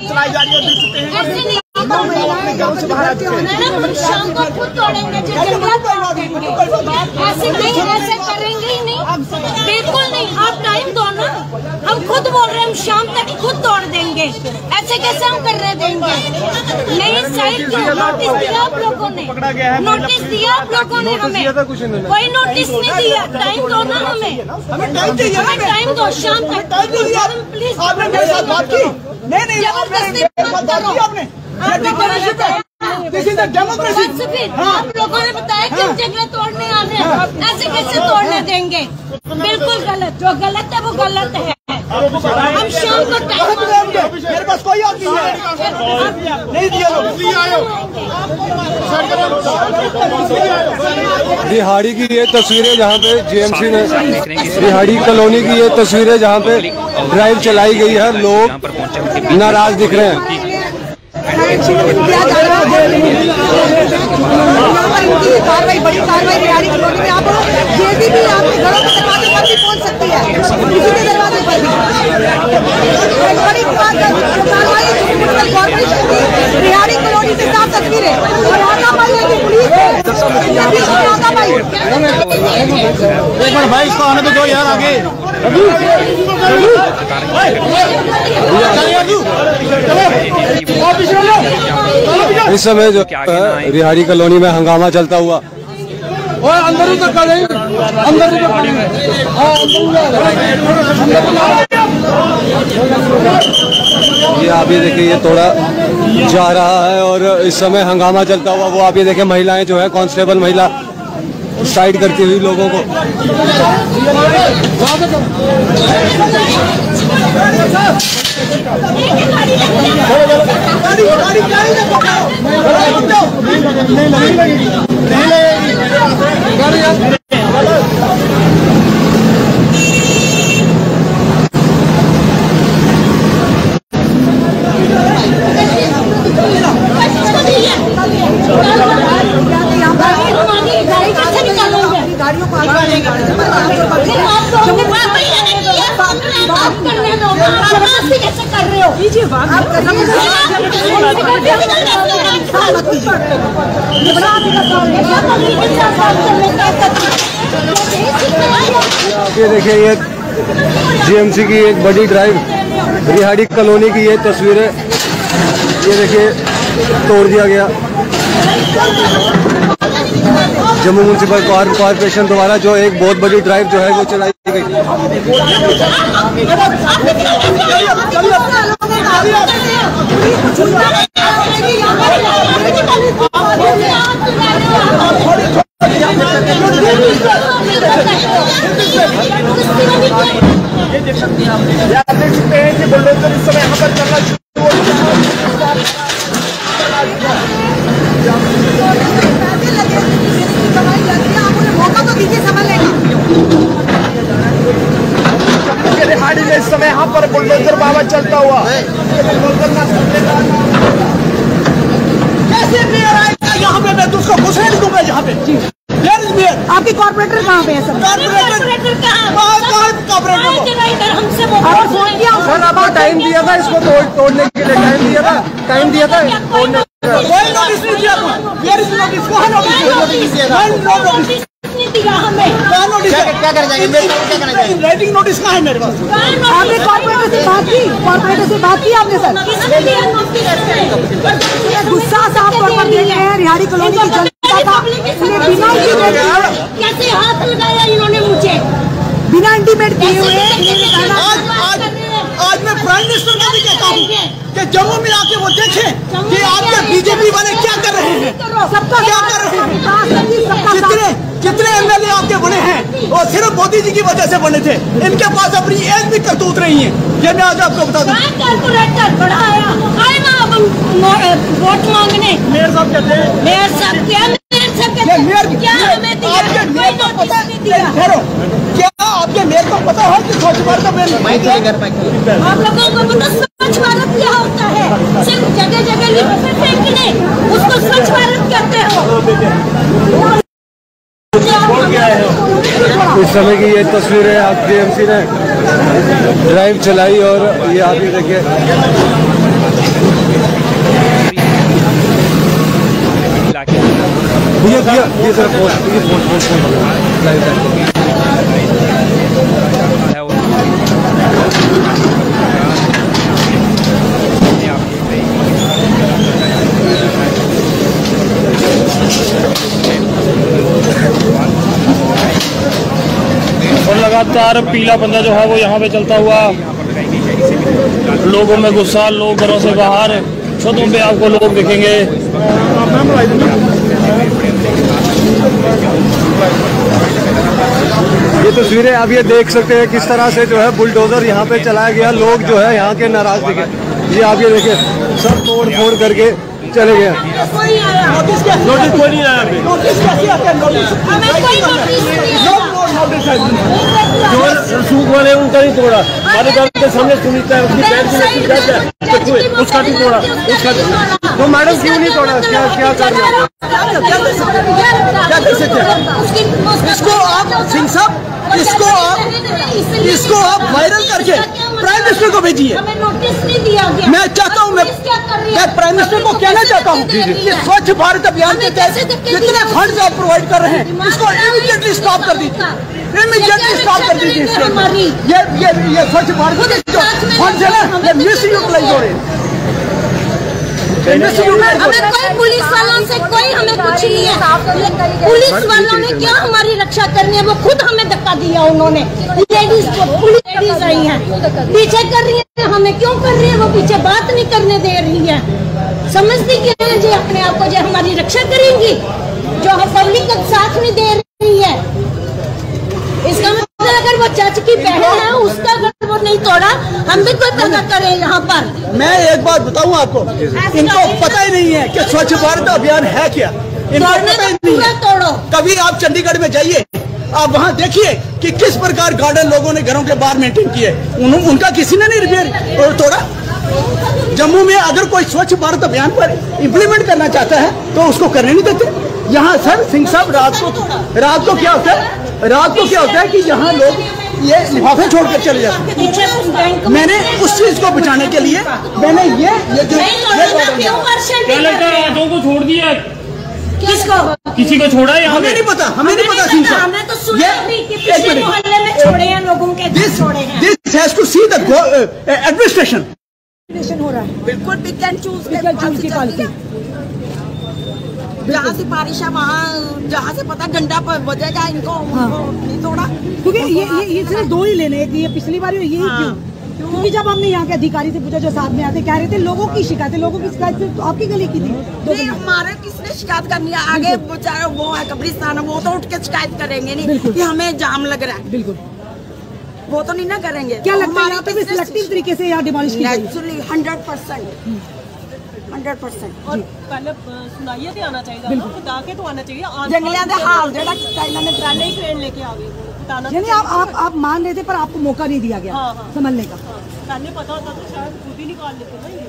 चलाई जा रही है, देख सकते हैं अपने घरों से बाहर आ चुके हैं। शाम को खुद तोड़ेंगे, ऐसे नहीं, ऐसे करेंगे ही नहीं, बिल्कुल नहीं। आप टाइम दो ना, हम खुद बोल रहे हैं हम शाम तक खुद तोड़ देंगे, ऐसे कैसे हम करने देंगे? नहीं साइड क्यों? नोटिस दिया आप लोगों ने, नोटिस दिया आप लोगों ने हमें, कोई नोटिस नहीं दिया। टाइम दो ना हमें टाइम दो, शाम तक प्लीज। आपने मेरे साथ बात की? नहीं, जबरदस्ती बात की आपने? डेमोक्रेसी आप लोगों ने बताया कि जगह तोड़ने आने, ऐसे कैसे तोड़ने देंगे? बिल्कुल गलत, जो गलत है वो गलत है। हम शाम को मेरे पास कोई आदमी नहीं दिया। रिहाड़ी की ये तस्वीरें जहाँ पे जेएमसी ने, रिहाड़ी कॉलोनी की ये तस्वीरें जहाँ पे ड्राइव चलाई गई है, लोग नाराज दिख रहे हैं। कार्रवाई, बड़ी कार्रवाई रिहाड़ी कॉलोनी में। आप जेबी भी आपके घरों के दरवाजे पर भी पहुंच सकती है, किसी के दरवाजे पर भी। बड़ी कार्रवाई कॉर्पोरेशन की रिहाड़ी कॉलोनी के साथ तस्वीरें, और हाथापाई की पुलिस एक मिनट भाई, इसको आने तो दो यार आगे। इस समय जो रिहाड़ी कॉलोनी में हंगामा चलता हुआ, अंदर ये आप ये देखिए ये तोड़ा जा रहा है और इस समय हंगामा चलता हुआ वो आप ये देखें, महिलाएं जो है कांस्टेबल महिला साइड करती हुई लोगों को। कैसे कर रहे हो? ये देखिए ये जेएमसी की एक बड़ी ड्राइव, रिहाड़ी कॉलोनी की ये तस्वीरें, ये देखिए तोड़ दिया गया। जम्मू म्यूनसिपल कॉर्पोरेशन द्वारा जो एक बहुत बड़ी ड्राइव जो है वो चलाई गई। ये देख सकते हैं कि बुलडोजर इस समय यहाँ पर चलना शुरू हो गया। रिहाड़ी में इस समय यहाँ पर बुलडोजर बाबा चलता हुआ, कैसे मेयर आएगा यहाँ पे? मैं तो उसको घुसेड़ दूंगा यहाँ पे। आपके कॉर्पोरेटर कहाँ पे है? सब कॉर्पोरेटर हमसे फोन किया सर, आपको टाइम दिया था इसको तोड़ने के लिए, टाइम दिया था तोड़ने का। कोई नोटिस नहीं दिया, नोटिस कहाँ नोटिस दिया हमें? क्या करना चाहिए? राइटिंग नोटिस कहाँ है मेरे पास? आपने कॉर्पोरेटर से बात की आपने? सर गुस्सा साफ तौर पर देख रहे हैं रिहाड़ी कॉलोनी की जनता का। कैसे हाथ लगाया इन्होंने मुझे बिना इंटीमेट किए हुए? आज मैं प्राइम मिनिस्टर को भी कहता हूँ कि जम्मू में आके वो देखें कि आपके बीजेपी वाले क्या कर रहे हैं, क्या कर रहे हैं। जितने एमएलए आपके बने हैं वो सिर्फ मोदी जी की वजह से बने थे। इनके पास अपनी एज भी करतूत रही है, ये मैं आज आपको बता दूं। कॉर्पोरेटर बड़ा आया ना वोट मांगने। मेयर साहब कहते हैं, मेयर साहब क्या हमें दिया? क्या आपके मेयर को पता है कि स्वच्छ भारत अभियान? आप लोगों को पता स्वच्छ भारत क्या होता है? सिर्फ जगह जगह लिफाफे फेंकने, उसको स्वच्छ भारत कहते हो। इस समय की ये तस्वीरें आप जेएमसी ने ड्राइव चलाई और ये आप ये देखिए और लगातार पीला पंजा जो है वो यहाँ पे चलता हुआ, लोगों में गुस्सा, लोग घरों से बाहर, छतों पे आपको लोग दिखेंगे। ये तस्वीरें आप ये देख सकते हैं किस तरह से जो है बुलडोजर यहाँ पे चलाया गया, लोग जो है यहाँ के नाराज दिखे। ये आप ये देखिए सब तोड़ फोड़ करके चले गए। नोटिस कोई नहीं आया, नोटिस कैसे आता है? जो रसूख वाले उनका नहीं तोड़ा, हमारे घर के सामने सुनीता है, उसकी पैर की उसका नहीं तोड़ा, उसका तो मैडम क्यों नहीं तोड़ा? क्या कर रहे हैं? क्या कर सकते हैं? इसको आप सिंह साहब, इसको आप वायरल करके प्राइम मिनिस्टर को भेजिए। हमें नोटिस नहीं दिया गया। मैं चाहता हूँ, मैं प्राइम मिनिस्टर को कहना चाहता हूँ कि स्वच्छ भारत अभियान के तहत जितने फंड आप प्रोवाइड कर रहे हैं इसको इमीडिएटली स्टॉप कर दीजिए, इमीडिएटली स्टॉप कर दीजिए। ये स्वच्छ भारत के जो फंड है ना, ये मिस यूटिलाइज हो रहे हैं। हमें कोई पुलिस वालों से कोई हमें कुछ नहीं है। पुलिस वालों ने क्या हमारी रक्षा करनी है, वो खुद हमें धक्का दिया उन्होंने। लेडीज को पुलिस लेडीज आई हैं, पीछे कर रही है, हमें क्यों कर रही है? वो पीछे बात नहीं करने दे रही है। समझती क्या है जी अपने आप को, जो हमारी रक्षा करेंगी, जो पब्लिक का साथ नहीं दे रही है। इसका मतलब अगर वो चाची की बहन है, उसका अगर वो नहीं तोड़ा, हम भी कोई दंगा करें यहाँ पर। मैं एक बात बताऊँ आपको, इनको पता ही नहीं है कि स्वच्छ भारत अभियान है क्या। इनको पता ही नहीं है। तोड़ो। कभी आप चंडीगढ़ में जाइए, आप वहाँ देखिए कि किस प्रकार गार्डन लोगों ने घरों के बाहर मेंटेन किए, उनका किसी ने नहीं रिपेयर तोड़ा। जम्मू में अगर कोई स्वच्छ भारत अभियान पर इम्प्लीमेंट करना चाहता है तो उसको करने नहीं देते। यहाँ सर सिंह साहब रात को क्या होता है, कि यहाँ लोग ये लिफाफे छोड़कर चले जाते हैं। मैंने उस चीज को बचाने के लिए मैंने ये क्या लगता है ऑटो को छोड़ दिया? किसको? किसी को छोड़ा है? हमें नहीं पता, हमें नहीं पता सिंह साहब। हमने तो सुना भी कि पिछले मोहल्ले में छोड़े हैं लोगों के, छोड़े हैं। This has to see the administration हो रहा है। बिल्कुल पिक एंड चूज की पॉलिसी। जहाँ से बारिश है वहाँ, जहाँ से पता डंडा पर बजेगा इनको नहीं तोड़ा। क्योंकि ये सिर्फ दो ही लेने, ये पिछली बार यही क्यों? क्योंकि जब हमने यहाँ के अधिकारी से पूछा, जो साथ में आते कह रहे थे लोगों की शिकायत तो आपकी गली की थी। हमारे किसने शिकायत करनी है? आगे बेचारा वो है कब्रिस्तान, वो तो उठ के शिकायत करेंगे नहीं कि हमें जाम लग रहा है। बिल्कुल, वो तो नहीं ना करेंगे। क्या लगता है यहाँ पे सिलेक्टिव तरीके से यहाँ डिमोलिश की गई? 100%। और पहले सुनाइए तो आना चाहिए, बता के तो आना चाहिए। जंगलियां दे हाल जेड़ा इन्होंने पहले ही ट्रेन लेके आ गए। यानी आप मान रहे थे पर आपको मौका नहीं दिया गया संभलने का। पहले पता होता तो शायद खुद ही निकाल लेते ना।